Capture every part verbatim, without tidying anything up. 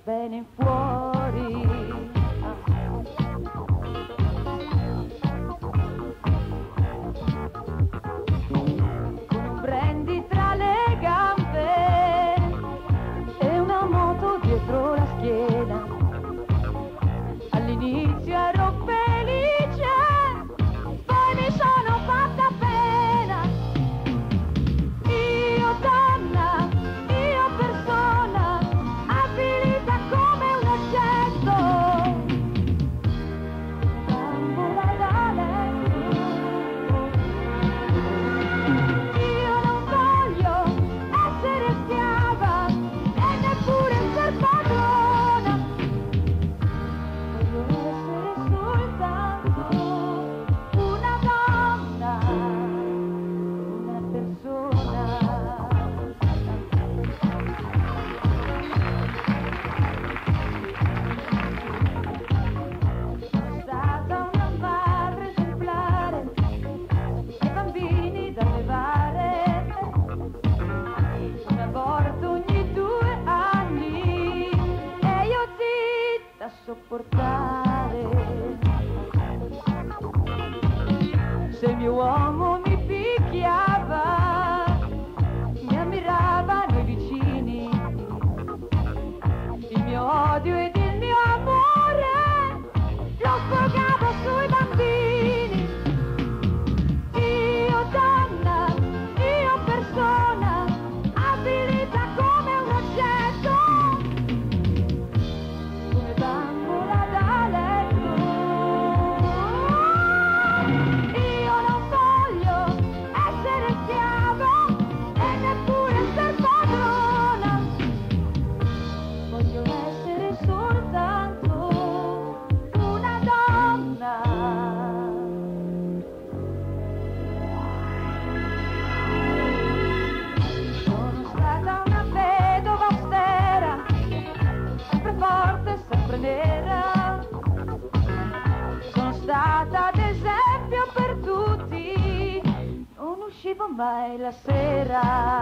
bene fuori. Con un brandy tra le gambe e una moto dietro la schiena. All'inizio ero felice, poi mi sono fatta pena. Io donna, io persona, avvilita come un oggetto, bambola da letto. Io non voglio essere schiava e neppure ser padrona. Voglio essere soltanto una donna, una persona. Sono stata una madre esemplare, ai bambini da levare, un aborto ogni due anni e io zitta a sopportare. Se il mio uomo mi picchiava, mi ammiravano i vicini, il mio odio ed il mio amore lo sfogavo sui bambini. Io donna, io persona, avvilita come un oggetto, come bambola da letto. Io non voglio essere schiava e neppure ser padrona. Voglio essere soltanto una donna. Sono stata una vedova austera, sempre forte, sempre nera. Sono stata ad esempio per tutti, non uscivo mai la sera.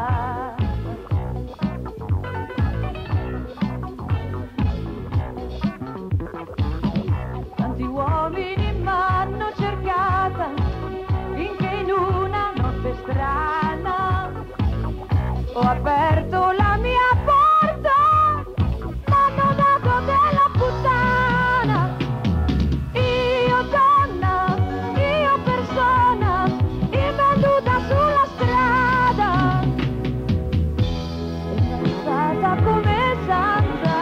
Tanti uomini m'hanno cercata, finché in una notte strana ho aperto la mia porta, m'hanno dato della puttana. Io donna, io persona, invenduta sulla strada, incazzata come santa.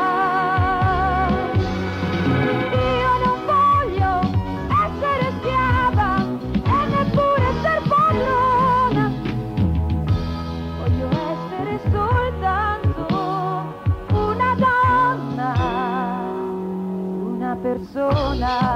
Io non voglio essere schiava e neppure ser padrona. Voglio essere soltanto una donna, una persona.